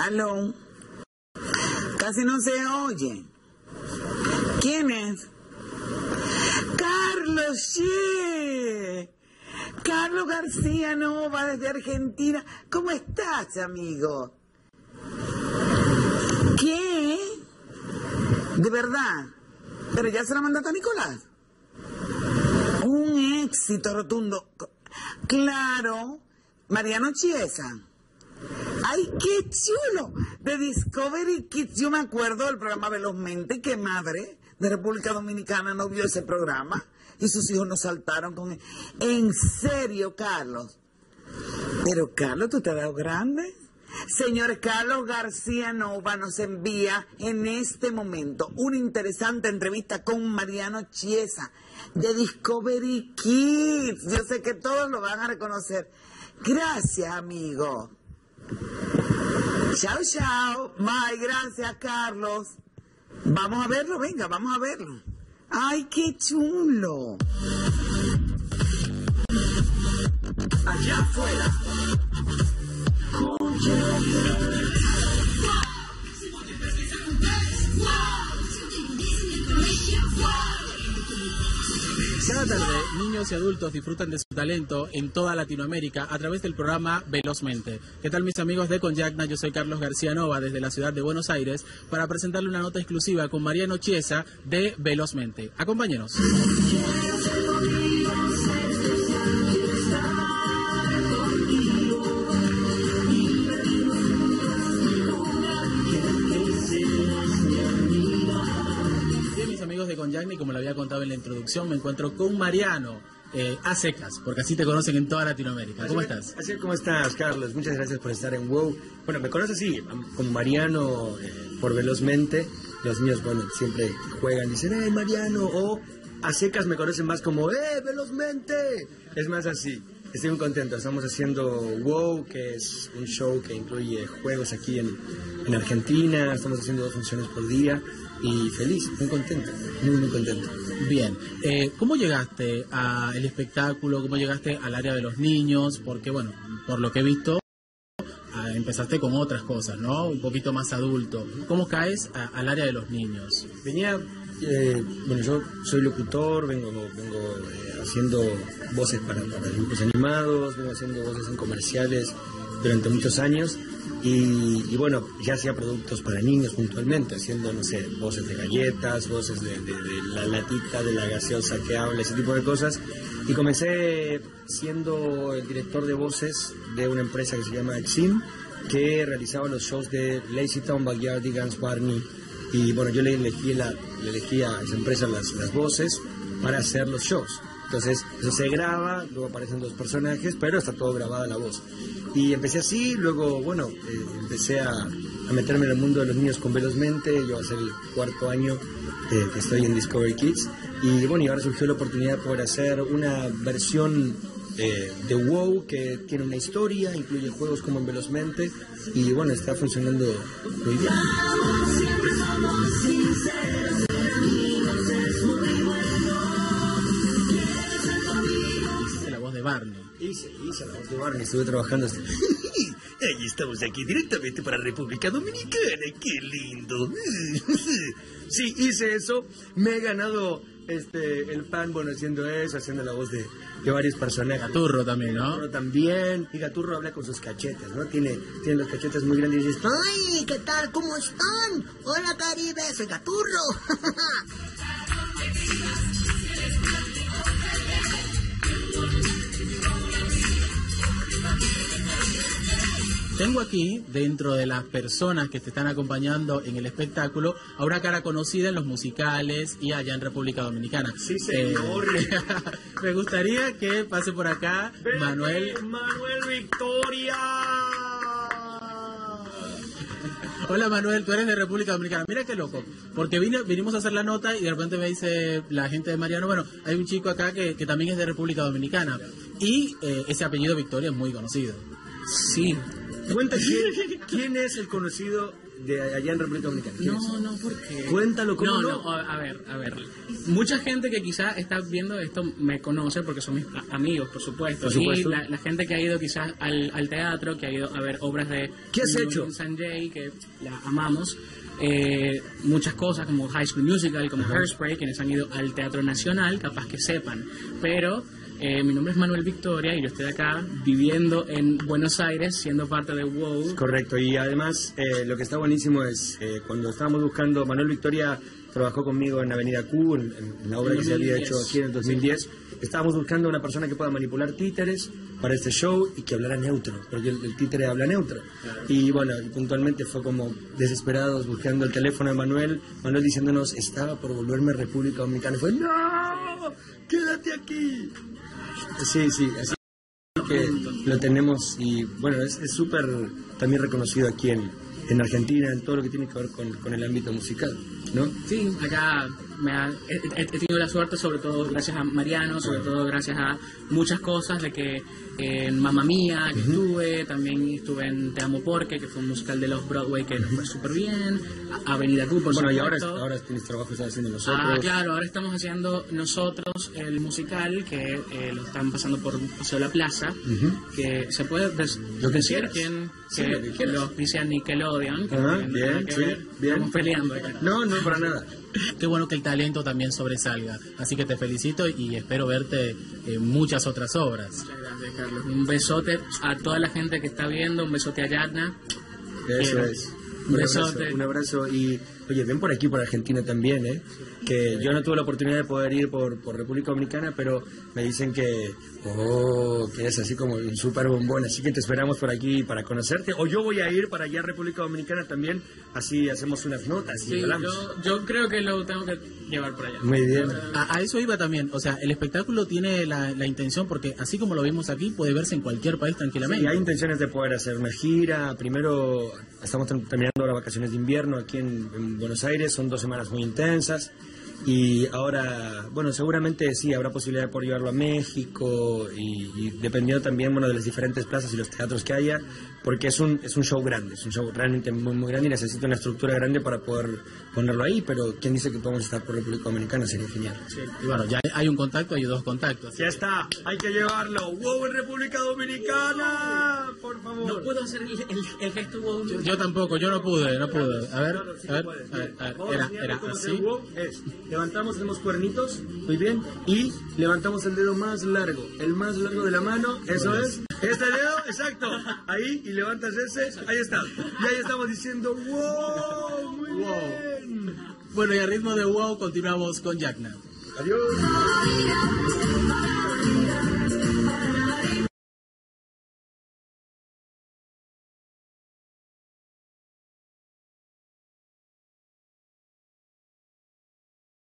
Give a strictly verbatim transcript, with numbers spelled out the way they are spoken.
Aló. Casi no se oye. ¿Quién es? Carlos, sí. Carlos García Nova desde Argentina. ¿Cómo estás, amigo? ¿Qué? ¿De verdad? ¿Pero ya se lo mandaste a Nicolás? Un éxito rotundo. Claro. Mariano Chiesa. ¡Ay, qué chulo! De Discovery Kids. Yo me acuerdo del programa Velozmente. ¡Qué madre de República Dominicana no vio ese programa! Y sus hijos nos saltaron con él. En serio, Carlos. Pero, Carlos, ¿tú te has dado grande? Señor Carlos García Nova nos envía en este momento una interesante entrevista con Mariano Chiesa de Discovery Kids. Yo sé que todos lo van a reconocer. Gracias, amigo. Chao, chao. Bye, gracias, Carlos. Vamos a verlo, venga, vamos a verlo. ¡Ay, qué chulo! Allá afuera. Cada tarde, niños y adultos disfrutan de su talento en toda Latinoamérica a través del programa Velozmente. ¿Qué tal, mis amigos de Conyacna? Yo soy Carlos García Nova desde la ciudad de Buenos Aires para presentarle una nota exclusiva con Mariano Chiesa de Velozmente. Acompáñenos. De Conyacna, y como le había contado en la introducción, me encuentro con Mariano, eh, a secas, porque así te conocen en toda Latinoamérica. ¿Cómo así, estás? Así como estás, Carlos. Muchas gracias por estar en WOW. Bueno, me conoces así, como Mariano, eh, por Velozmente. Los niños, bueno, siempre juegan, dicen, ¡eh, Mariano! O a secas me conocen más como, ¡eh, Velozmente! Es más así. Estoy muy contento. Estamos haciendo WOW, que es un show que incluye juegos aquí en, en Argentina. Estamos haciendo dos funciones por día. Y feliz, muy contento, muy, muy contento. Bien, eh, ¿cómo llegaste al espectáculo? ¿Cómo llegaste al área de los niños? Porque, bueno, por lo que he visto, ah, empezaste con otras cosas, ¿no? Un poquito más adulto. ¿Cómo caes a, al área de los niños? Venía, eh, bueno, yo soy locutor, vengo, vengo eh, haciendo voces para, para dibujos animados, vengo haciendo voces en comerciales durante muchos años. Y, y bueno, ya hacía productos para niños puntualmente, haciendo, no sé, voces de galletas, voces de, de, de la latita, de la gaseosa que habla, ese tipo de cosas. Y comencé siendo el director de voces de una empresa que se llama Exim, que realizaba los shows de Lazy Town, Backyardigans, Barney. Y bueno, yo le elegí, la, le elegí a esa empresa las, las voces para hacer los shows. Entonces, eso se graba, luego aparecen dos personajes, pero está todo grabada la voz. Y empecé así, luego, bueno, eh, empecé a, a meterme en el mundo de los niños con Velozmente. Yo va a ser el cuarto año eh, que estoy en Discovery Kids. Y bueno, y ahora surgió la oportunidad de poder hacer una versión eh, de WOW que tiene una historia, incluye juegos como en Velozmente. Y bueno, está funcionando muy bien. Barney. Hice, hice la voz de Barney, estuve trabajando hasta... Ahí estamos aquí directamente para República Dominicana, qué lindo. Sí, hice eso, me he ganado este el pan, bueno, haciendo eso, haciendo la voz de, de varios personajes. Gaturro también, ¿no? Gaturro también, y Gaturro habla con sus cachetes, ¿no? Tiene, tiene los cachetes muy grandes y dice, ¡ay, qué tal, cómo están! Hola, Caribe, soy Gaturro. Tengo aquí, dentro de las personas que te están acompañando en el espectáculo, a una cara conocida en los musicales y allá en República Dominicana. Sí, señor. Eh, me gustaría que pase por acá Ven Manuel... aquí, Manuel Victoria. Hola, Manuel, tú eres de República Dominicana. Mira qué loco, porque vine, vinimos a hacer la nota y de repente me dice la gente de Mariano, bueno, hay un chico acá que, que también es de República Dominicana. Y eh, ese apellido Victoria es muy conocido. Sí. Cuenta quién, quién es el conocido de allá en República Dominicana. No, no, ¿por qué? Cuéntalo, ¿cómo no? no? No, a ver, a ver. Mucha gente que quizás está viendo esto me conoce porque son mis a- amigos, por supuesto. Por supuesto. Y la, la gente que ha ido quizás al, al teatro, que ha ido a ver obras de... ¿Qué has Lily hecho? Sanjay, que la amamos. Eh, muchas cosas como High School Musical, como Hairspray, quienes han ido al Teatro Nacional, capaz que sepan. Pero eh, mi nombre es Manuel Victoria y yo estoy acá viviendo en Buenos Aires, siendo parte de WOW. Correcto, y además eh, lo que está buenísimo es eh, cuando estábamos buscando, Manuel Victoria trabajó conmigo en Avenida Q, en, en la obra que se había hecho aquí en el dos mil diez. Estábamos buscando una persona que pueda manipular títeres para este show y que hablara neutro, porque el, el títere habla neutro. Y bueno, y puntualmente fue como desesperados buscando el teléfono de Manuel, Manuel diciéndonos, estaba por volverme a República Dominicana. Y fue, ¡no! ¡Quédate aquí! Sí, sí, así que lo tenemos y bueno, es es súper también reconocido aquí en, en Argentina, en todo lo que tiene que ver con, con el ámbito musical, ¿no? Sí, acá me ha- he, he- he tenido la suerte, sobre todo gracias a Mariano, sobre todo gracias a muchas cosas, de que en Mamma Mía, que estuve, también estuve en Te Amo Porque, que fue un musical de los Broadway que nos fue súper bien, a- Avenida Q, por Bueno, y ahora, supuesto. ahora tienes trabajo, estás haciendo nosotros. Ah, claro, ahora estamos haciendo nosotros el musical que eh, lo están pasando por Paseo La Plaza, que se puede des- Lo que decir quieras. quién Sí, que, lo que que quieras. lo auspicia Nickelodeon. que Ah, no tiene bien, nada que sí, ver. bien. Estamos peleando acá. No, no, para nada. Qué bueno que el talento también sobresalga. Así que te felicito y espero verte en muchas otras obras. Muchas gracias, Carlos. Un besote a toda la gente que está viendo, un besote a Yadna. Eso Quiero. es. Un Un abrazo, besote. un abrazo y, oye, ven por aquí, por Argentina también, ¿eh? Que yo no tuve la oportunidad de poder ir por, por República Dominicana, pero me dicen que, oh, que es así como un súper bombón, así que te esperamos por aquí para conocerte, o yo voy a ir para allá a República Dominicana también, así hacemos unas notas y Sí, hablamos. yo, yo creo que lo tengo que llevar por allá. Muy bien. A, a eso iba también, o sea, el espectáculo tiene la, la intención, porque así como lo vimos aquí, puede verse en cualquier país Y tranquilamente. hay intenciones de poder hacer una gira. Primero, estamos ter- terminando ahora vacaciones de invierno aquí en, en Buenos Aires. Son dos semanas muy intensas. Y ahora, bueno, seguramente sí, habrá posibilidad de poder llevarlo a México y, y dependiendo también, bueno, de las diferentes plazas y los teatros que haya, porque es un, es un show grande, es un show realmente muy, muy grande y necesita una estructura grande para poder ponerlo ahí, pero ¿quién dice que podemos estar por República Dominicana? Sería genial. Sí. Y bueno, ya hay un contacto, hay dos contactos. Ya está, hay que llevarlo. ¡Wow, en República Dominicana! Por favor. No puedo hacer el, el, el gesto wow. Yo, yo tampoco, yo no pude, no pude. A ver, a ver, puedes. a ver, a ver. Vamos a Era, enseñarle era cómo hacer así. el wow. Es, levantamos, hacemos cuernitos, muy bien, y levantamos el dedo más largo, el más largo de la mano, eso es, este dedo, exacto, ahí, y levantas ese, ahí está, y ahí estamos diciendo wow, muy bien. Bueno, y a ritmo de wow continuamos con Yagna. Adiós.